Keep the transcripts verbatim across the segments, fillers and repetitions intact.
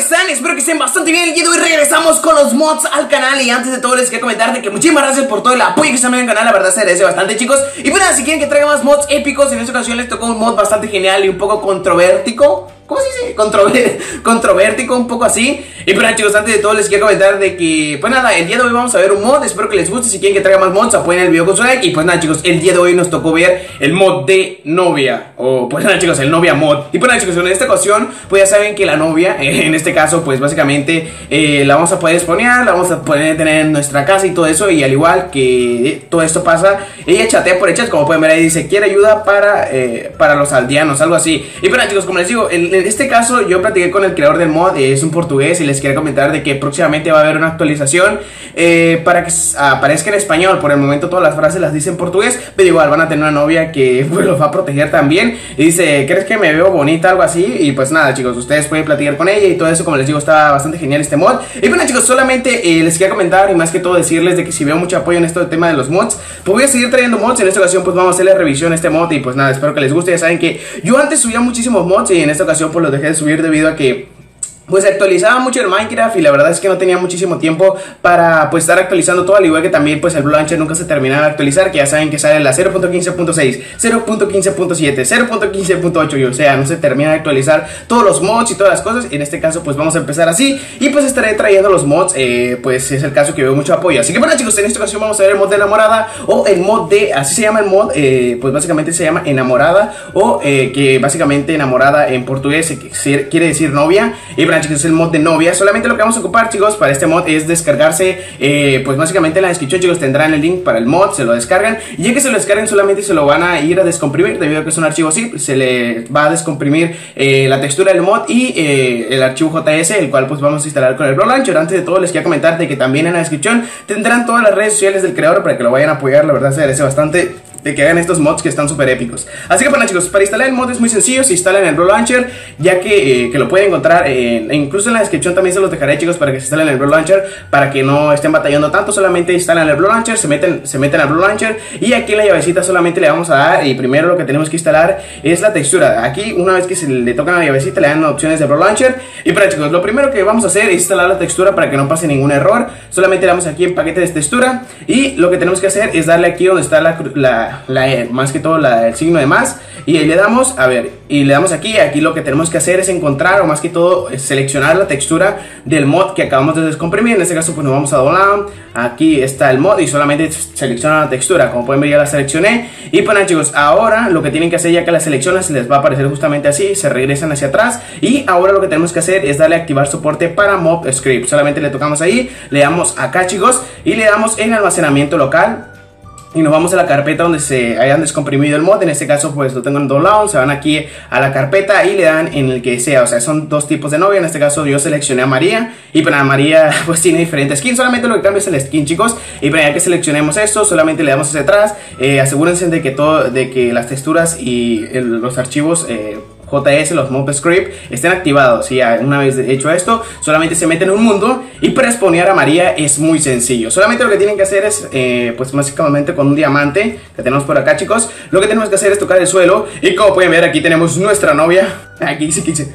están? Espero que estén bastante bien. El día de hoy regresamos con los mods al canal. Y antes de todo les quiero comentar de que muchísimas gracias por todo el apoyo que están dando al canal. La verdad se agradece bastante, chicos. Y bueno, si quieren que traiga más mods épicos, en esta ocasión les tocó un mod bastante genial y un poco controvertico. ¿Cómo se dice? Controver controvertico, un poco así. Y bueno, chicos, antes de todo les quiero comentar de que, pues nada, el día de hoy vamos a ver un mod. Espero que les guste. Si quieren que traiga más mods, apoyen el video con su like. Y pues nada, chicos, el día de hoy nos tocó ver el mod de novia. O pues nada, chicos, el novia mod. Y pues nada, chicos, en esta ocasión, pues ya saben que la novia, eh, en este caso, pues básicamente eh, la vamos a poder exponer, la vamos a poder tener en nuestra casa y todo eso. Y al igual que eh, todo esto pasa, ella chatea por el chat, como pueden ver ahí, dice, quiere ayuda para, eh, para los aldeanos, algo así. Y pues nada, chicos, como les digo, en, en este caso yo platiqué con el creador del mod, eh, es un portugués, y les quiero comentar de que próximamente va a haber una actualización eh, para que aparezca en español. Por el momento todas las frases las dice en portugués, pero igual van a tener una novia que pues los va a proteger también. Y dice, ¿crees que me veo bonita? Algo así. Y pues nada, chicos, ustedes pueden platicar con ella y todo eso. Como les digo, está bastante genial este mod. Y bueno, chicos, solamente eh, les quiero comentar y más que todo decirles de que si veo mucho apoyo en esto del tema de los mods, pues voy a seguir trayendo mods. En esta ocasión pues vamos a hacerle revisión a este mod. Y pues nada, espero que les guste. Ya saben que yo antes subía muchísimos mods y en esta ocasión pues los dejé de subir debido a que pues actualizaba mucho el Minecraft y la verdad es que no tenía muchísimo tiempo para pues estar actualizando todo, al igual que también pues el Blue Launcher nunca se terminaba de actualizar, que ya saben que sale la cero punto quince punto seis, cero punto quince punto siete, cero punto quince punto ocho y o sea, no se termina de actualizar todos los mods y todas las cosas. En este caso pues vamos a empezar así y pues estaré trayendo los mods, eh, pues es el caso que veo mucho apoyo. Así que bueno, chicos, en esta ocasión vamos a ver el mod de enamorada o el mod de, así se llama el mod, eh, pues básicamente se llama enamorada o eh, que básicamente enamorada en portugués quiere decir novia. Y bueno, chicos, es el mod de novia. Solamente lo que vamos a ocupar, chicos, para este mod es descargarse, eh, pues básicamente en la descripción, chicos, tendrán el link para el mod, se lo descargan y ya que se lo descarguen solamente se lo van a ir a descomprimir, debido a que es un archivo zip, se le va a descomprimir eh, la textura del mod y eh, el archivo J S, el cual pues vamos a instalar con el Blue Launcher. Antes de todo les quiero comentar de que también en la descripción tendrán todas las redes sociales del creador para que lo vayan a apoyar. La verdad se agradece bastante de que hagan estos mods que están súper épicos. Así que bueno, chicos, para instalar el mod es muy sencillo. Se instala en el Blue Launcher, ya que, eh, que lo pueden encontrar en, e incluso en la descripción también se los dejaré, chicos, para que se instalen en el Blue Launcher, para que no estén batallando tanto. Solamente instalan el Blue Launcher, se meten, se meten al Blue Launcher y aquí en la llavecita solamente le vamos a dar, y primero lo que tenemos que instalar es la textura. Aquí una vez que se le tocan la llavecita le dan opciones de Blue Launcher. Y para, chicos, lo primero que vamos a hacer es instalar la textura para que no pase ningún error. Solamente le damos aquí en paquete de textura y lo que tenemos que hacer es darle aquí donde está la, la, la más que todo la, el signo de más, y le damos, a ver, y le damos aquí. Aquí lo que tenemos que hacer es encontrar, o más que todo seleccionar la textura del mod que acabamos de descomprimir. En este caso pues nos vamos a download, aquí está el mod y solamente selecciona la textura. Como pueden ver ya la seleccioné. Y pues nada, chicos, ahora lo que tienen que hacer, ya que la seleccionan, se les va a aparecer justamente así, se regresan hacia atrás y ahora lo que tenemos que hacer es darle a activar soporte para mob script. Solamente le tocamos ahí, le damos acá, chicos, y le damos en almacenamiento local y nos vamos a la carpeta donde se hayan descomprimido el mod. En este caso pues lo tengo en download, se van aquí a la carpeta y le dan en el que sea. O sea, son dos tipos de novia. En este caso yo seleccioné a María y para María pues tiene diferentes skins. Solamente lo que cambia es el skin, chicos. Y para ya que seleccionemos esto, solamente le damos hacia atrás. eh, Asegúrense de que todo, de que las texturas y el, los archivos eh, J S, los mob script, estén activados. Y ya una vez hecho esto, solamente se meten en un mundo y para spawnear a María es muy sencillo. Solamente lo que tienen que hacer es, eh, pues básicamente con un diamante que tenemos por acá, chicos, lo que tenemos que hacer es tocar el suelo y como pueden ver aquí tenemos nuestra novia. Aquí dice quince.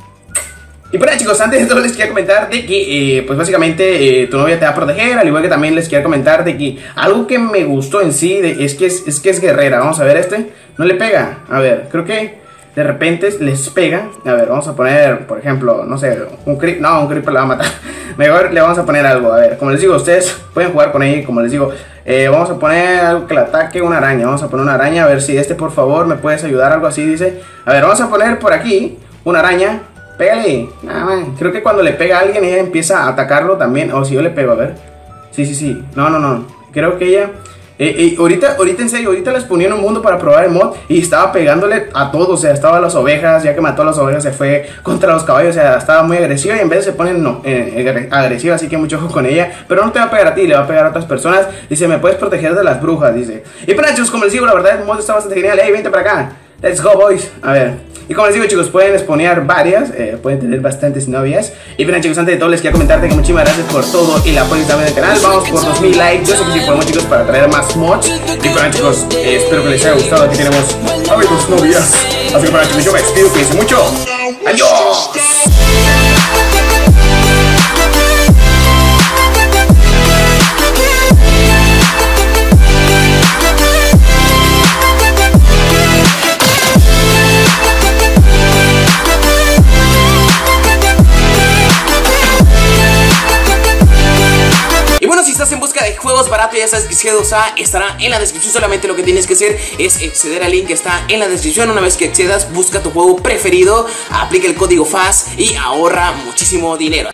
Y bueno, chicos, antes de todo les quiero comentar de que eh, pues básicamente eh, tu novia te va a proteger, al igual que también les quiero comentar de que algo que me gustó en sí de, es, que es, es que es guerrera. Vamos a ver, este no le pega. A ver, creo que de repente les pega. A ver, vamos a poner, por ejemplo, no sé, un creep. No, un creeper la va a matar. Mejor le vamos a poner algo. A ver, como les digo, ustedes pueden jugar con ella. Como les digo, eh, vamos a poner algo que le ataque, una araña. Vamos a poner una araña, a ver si este, por favor, me puedes ayudar. Algo así, dice. A ver, vamos a poner por aquí una araña. Pégale. Nah, man. Creo que cuando le pega a alguien, ella empieza a atacarlo también. O si yo le pego, a ver. Sí, sí, sí. No, no, no. Creo que ella... Eh, eh, ahorita, ahorita en serio, ahorita les ponía en un mundo para probar el mod y estaba pegándole a todos. O sea, estaba a las ovejas, ya que mató a las ovejas se fue contra los caballos. O sea, estaba muy agresiva y en vez se ponen no, eh, agresiva, así que mucho ojo con ella. Pero no te va a pegar a ti, le va a pegar a otras personas. Dice, me puedes proteger de las brujas, dice. Y para chicos, como les digo, la verdad el mod está bastante genial. Hey, vente para acá, let's go boys. A ver, y como les digo, chicos, pueden spawnear varias, eh, pueden tener bastantes novias. Y bien, chicos, antes de todo les quiero comentarte que muchísimas gracias por todo el apoyo que también del canal. Vamos por dos mil likes, yo sé que sí podemos, chicos, para traer más mods. Y bueno, chicos, eh, espero que les haya gustado. Aquí tenemos a mis dos novias. Así que bueno, chicos, yo me despido, cuídense mucho. Adiós. ya sabes que G dos A estará en la descripción. Solamente lo que tienes que hacer es acceder al link que está en la descripción. Una vez que accedas, busca tu juego preferido, aplica el código F A S y ahorra muchísimo dinero.